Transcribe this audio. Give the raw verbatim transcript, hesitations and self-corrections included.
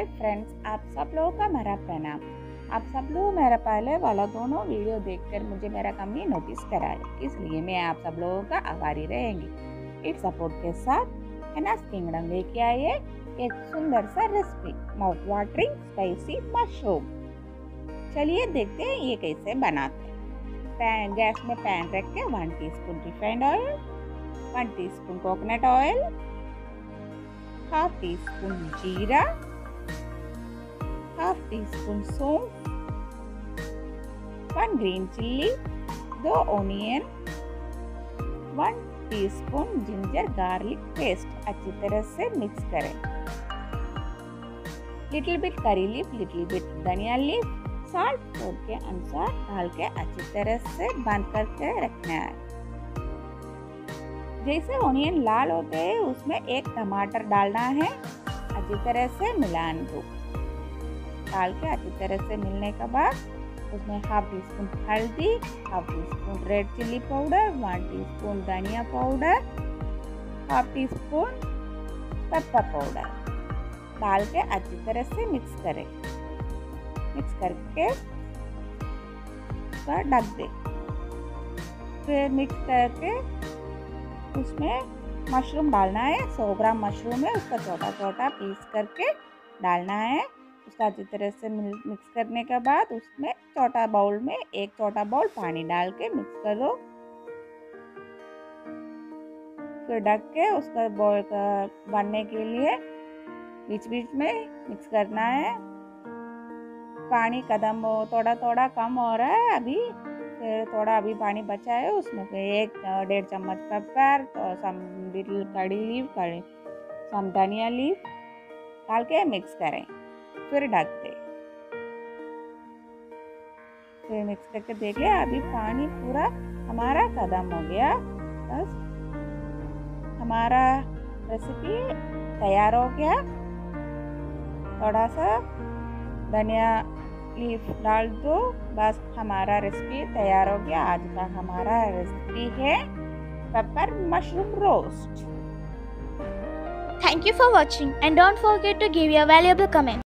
Hi friends, आप सब लोगों का मेरा प्रणाम। आप सब लोग मेरा पहले वाला दोनों वीडियो देखकर मुझे मेरा कमी नोटिस कराए, इसलिए मैं आप सब लोगों का आभारी रहेंगी। इस सपोर्ट के साथ हैनास किंगडम लेके आए एक सुंदर सा recipe, mouth watering spicy mushroom. चलिए देखते हैं ये कैसे बनाते हैं। पैन गैस में पैन रख के one teaspoon refined oil, one teaspoon coconut oil, half teaspoon जीरा, हाफ टी स्पून सौंफ, वन ग्रीन चिल्ली, दो onion, one teaspoon ginger garlic paste अच्छी तरह से मिक्स करें। Little bit curry leaf, little bit धनिया लीफ, साल्ट स्वाद के अनुसार डाल के अच्छी तरह से बंद करके रखना है। जैसे ओनियन लाल होते हैं उसमें एक टमाटर डालना है, अच्छी तरह से मिलान दो। डाल के अच्छी तरह से मिलने के बाद उसमें हाफ टी स्पून हल्दी, half teaspoon red chilli powder, one teaspoon धनिया powder, half teaspoon pepper powder डाल के अच्छी तरह से मिक्स करें। मिक्स करके उसका ढक दे। फिर मिक्स करके उसमें मशरूम डालना है। सौ ग्राम मशरूम है, उसका छोटा छोटा पीस करके डालना है। उसका अच्छी तरह से मिक्स करने के बाद उसमें छोटा बाउल में एक छोटा बाउल पानी डाल के मिक्स करो। फिर ढक के उसका बॉईल बनने के लिए बीच बीच में मिक्स करना है। पानी कदम थोड़ा थोड़ा कम हो रहा है अभी, फिर थोड़ा अभी पानी बचा है, उसमें एक डेढ़ चम्मच पेपर, तो सम लिटिल कड़ी लीफ, कड़ी सम धनिया लीफ डाल के मिक्स करें। फिर ढक दे। फिर मिक्स करके देखिए अभी पानी पूरा हमारा खत्म हो गया। बस हमारा रेसिपी तैयार हो गया। थोड़ा सा धनिया लीफ डाल दो, बस हमारा रेसिपी तैयार हो गया। आज का हमारा रेसिपी है pepper mushroom roast. Thank you for watching and don't forget to give your valuable comment.